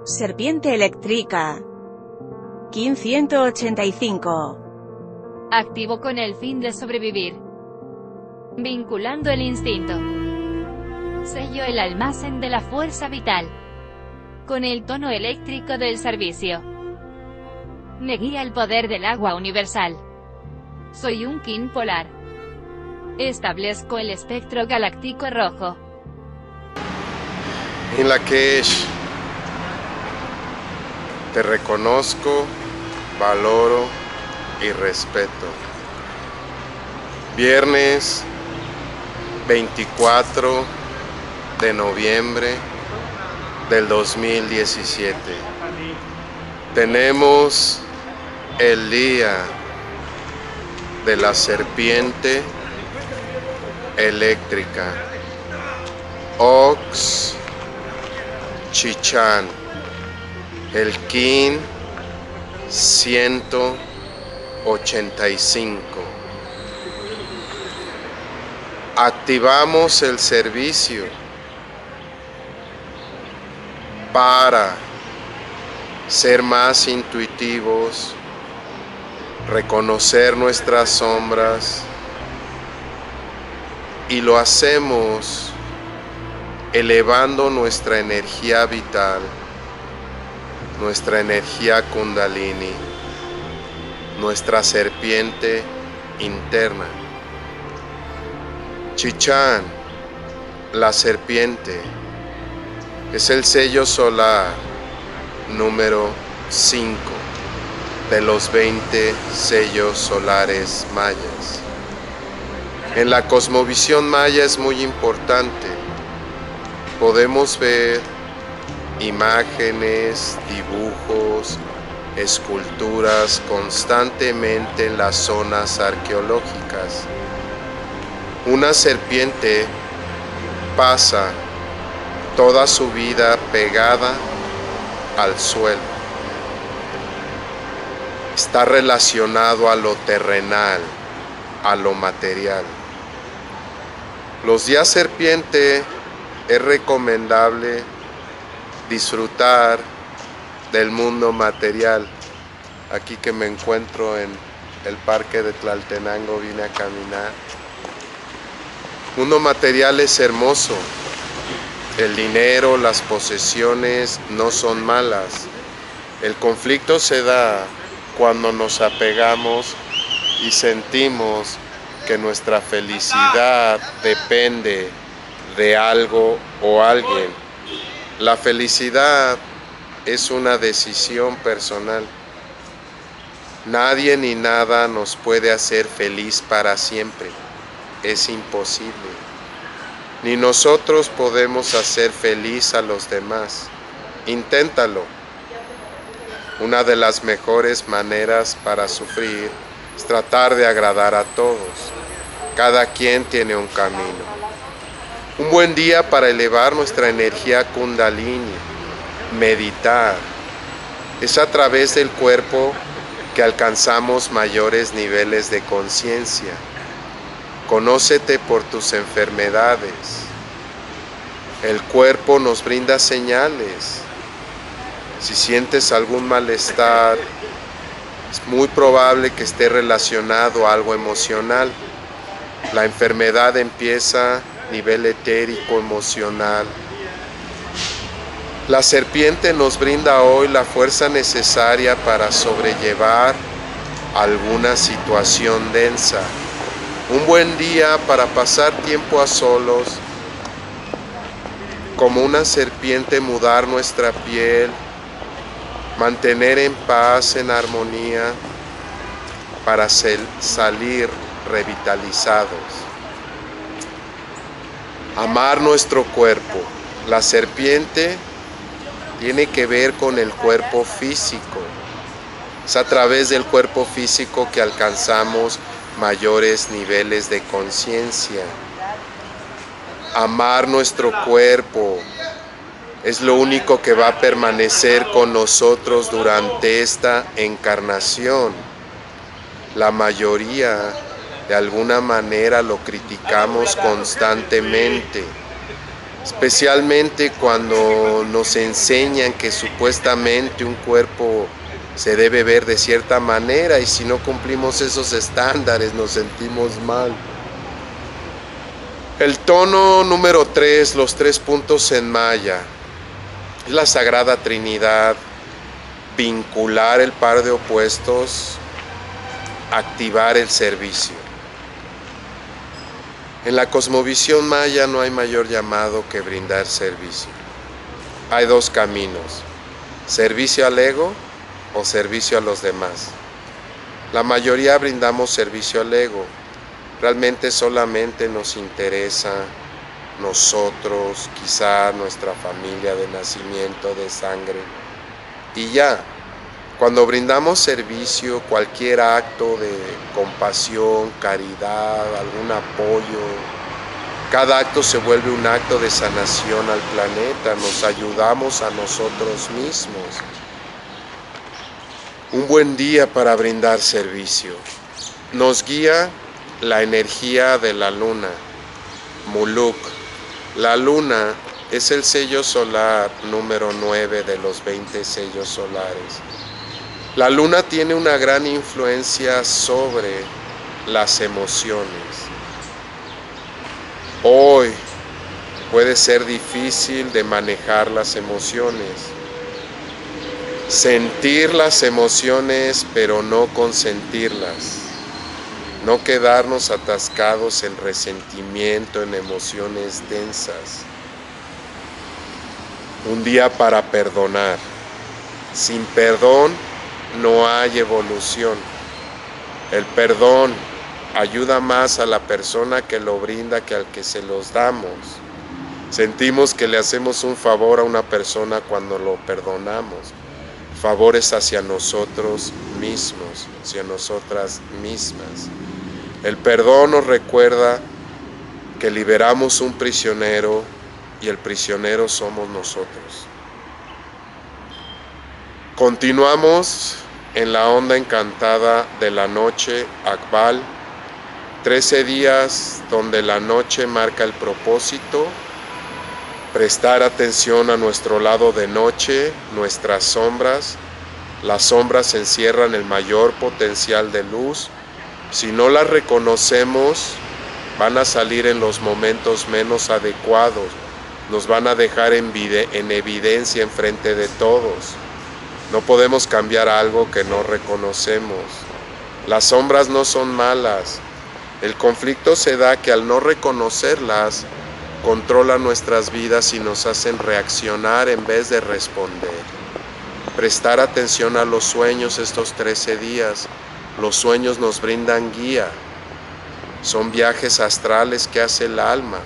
Serpiente eléctrica. Kin 185. Activo con el fin de sobrevivir. Vinculando el instinto. Sello el almacén de la fuerza vital. Con el tono eléctrico del servicio. Me guía el poder del agua universal. Soy un Kin polar. Establezco el espectro galáctico rojo. En Lakesh, te reconozco, valoro y respeto. Viernes 24 de noviembre del 2017. Tenemos el día de la serpiente eléctrica, Ox Chichan, el Kin 185. Activamos el servicio para ser más intuitivos, reconocer nuestras sombras, y lo hacemos elevando nuestra energía vital, nuestra energía Kundalini, nuestra serpiente interna. Chichan, la serpiente, es el sello solar número 5 de los 20 sellos solares mayas. En la cosmovisión maya es muy importante. Podemos ver imágenes, dibujos, esculturas constantemente en las zonas arqueológicas. Una serpiente pasa toda su vida pegada al suelo. Está relacionado a lo terrenal, a lo material. Los días serpiente es recomendable disfrutar del mundo material. Aquí que me encuentro en el parque de Tlaltenango, vine a caminar. Mundo material es hermoso. El dinero, las posesiones no son malas. El conflicto se da cuando nos apegamos y sentimos que nuestra felicidad depende de algo o alguien. La felicidad es una decisión personal. Nadie ni nada nos puede hacer feliz para siempre. Es imposible. Ni nosotros podemos hacer feliz a los demás. Inténtalo. Una de las mejores maneras para sufrir es tratar de agradar a todos. Cada quien tiene un camino. Un buen día para elevar nuestra energía Kundalini, meditar. Es a través del cuerpo que alcanzamos mayores niveles de conciencia. Conócete por tus enfermedades. El cuerpo nos brinda señales. Si sientes algún malestar, es muy probable que esté relacionado a algo emocional. La enfermedad empieza a nivel etérico, emocional. La serpiente nos brinda hoy la fuerza necesaria para sobrellevar alguna situación densa. Un buen día para pasar tiempo a solos, como una serpiente mudar nuestra piel, mantener en paz, en armonía, para salir revitalizados. Amar nuestro cuerpo. La serpiente tiene que ver con el cuerpo físico. Es a través del cuerpo físico que alcanzamos mayores niveles de conciencia. Amar nuestro cuerpo es lo único que va a permanecer con nosotros durante esta encarnación. La mayoría, de alguna manera, lo criticamos constantemente. especialmente cuando nos enseñan que supuestamente un cuerpo se debe ver de cierta manera y si no cumplimos esos estándares nos sentimos mal. El tono número 3, los 3 puntos en maya, es la Sagrada Trinidad, vincular el par de opuestos, activar el servicio. En la cosmovisión maya no hay mayor llamado que brindar servicio. Hay 2 caminos, servicio al ego o servicio a los demás. La mayoría brindamos servicio al ego. Realmente solamente nos interesa nosotros, quizá nuestra familia de nacimiento, de sangre. Y ya, cuando brindamos servicio, cualquier acto de compasión, caridad, algún apoyo, cada acto se vuelve un acto de sanación al planeta, nos ayudamos a nosotros mismos. Un buen día para brindar servicio. Nos guía la energía de la luna, Muluk. La luna es el sello solar número 9 de los 20 sellos solares. La luna tiene una gran influencia sobre las emociones. Hoy puede ser difícil de manejar las emociones. Sentir las emociones, pero no consentirlas. No quedarnos atascados en resentimiento, en emociones densas. Un día para perdonar. Sin perdón no hay evolución. El perdón ayuda más a la persona que lo brinda que al que se los damos. Sentimos que le hacemos un favor a una persona cuando lo perdonamos. Favores hacia nosotros mismos, hacia nosotras mismas. El perdón nos recuerda que liberamos un prisionero y el prisionero somos nosotros. Continuamos en la onda encantada de la noche, Akbal, 13 días donde la noche marca el propósito, prestar atención a nuestro lado de noche, nuestras sombras. Las sombras encierran el mayor potencial de luz. Si no las reconocemos, van a salir en los momentos menos adecuados, nos van a dejar en evidencia enfrente de todos. No podemos cambiar algo que no reconocemos. Las sombras no son malas. El conflicto se da que al no reconocerlas, controlan nuestras vidas y nos hacen reaccionar en vez de responder. Prestar atención a los sueños estos 13 días. Los sueños nos brindan guía. Son viajes astrales que hace el alma.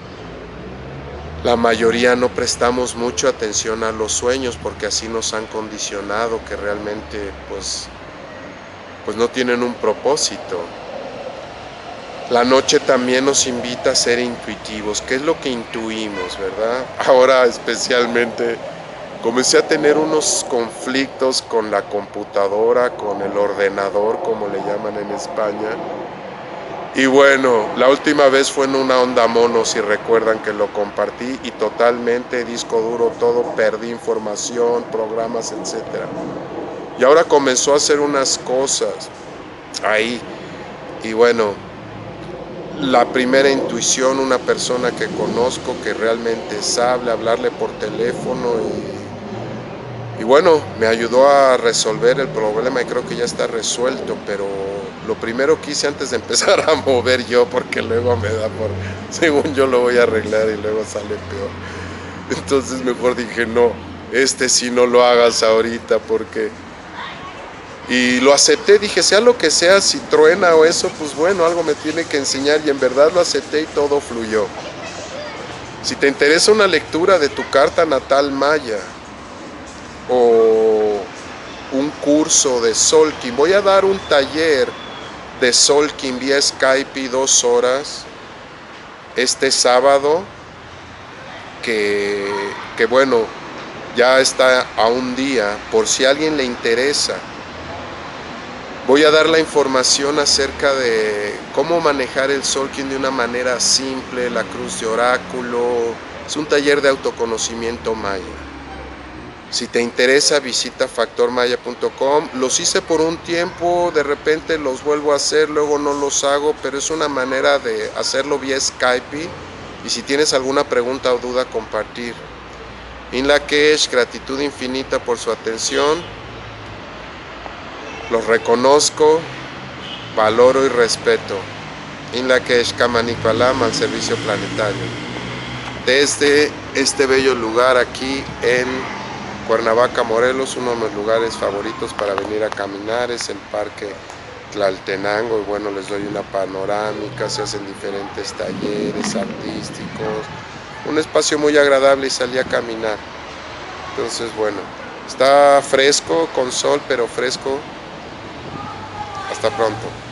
La mayoría no prestamos mucha atención a los sueños porque así nos han condicionado que realmente pues no tienen un propósito. La noche también nos invita a ser intuitivos. ¿Qué es lo que intuimos, verdad? Ahora especialmente comencé a tener unos conflictos con la computadora, con el ordenador, como le llaman en España. Y bueno, la última vez fue en una onda mono, si recuerdan que lo compartí, y totalmente disco duro, todo, perdí información, programas, etc. Y ahora comenzó a hacer unas cosas ahí. Y bueno, la primera intuición, una persona que conozco que realmente sabe, hablarle por teléfono y bueno, me ayudó a resolver el problema y creo que ya está resuelto, pero lo primero que hice antes de empezar a mover yo, porque luego me da por, según yo lo voy a arreglar y luego sale peor. Entonces mejor dije, no, sí no lo hagas ahorita porque... Y lo acepté, dije, sea lo que sea, si truena o eso, pues bueno, algo me tiene que enseñar y en verdad lo acepté y todo fluyó. Si te interesa una lectura de tu carta natal maya, o un curso de Solkin, voy a dar un taller de Solkin vía Skype 2 horas este sábado que bueno, ya está a un día por si a alguien le interesa. Voy a dar la información acerca de cómo manejar el Solkin de una manera simple, la cruz de oráculo, Es un taller de autoconocimiento maya. Si te interesa, visita factormaya.com. Los hice por un tiempo, de repente los vuelvo a hacer, luego no los hago, pero es una manera de hacerlo vía Skype. Y si tienes alguna pregunta o duda, compartir. In Lak'ech, gratitud infinita por su atención. Los reconozco, valoro y respeto. In Lak'ech Kamanikwalam, al servicio planetario. Desde este bello lugar aquí en Cuernavaca, Morelos, uno de mis lugares favoritos para venir a caminar es el Parque Tlaltenango. Y bueno, les doy una panorámica, se hacen diferentes talleres artísticos, un espacio muy agradable y salí a caminar. Entonces bueno, está fresco, con sol, pero fresco. Hasta pronto.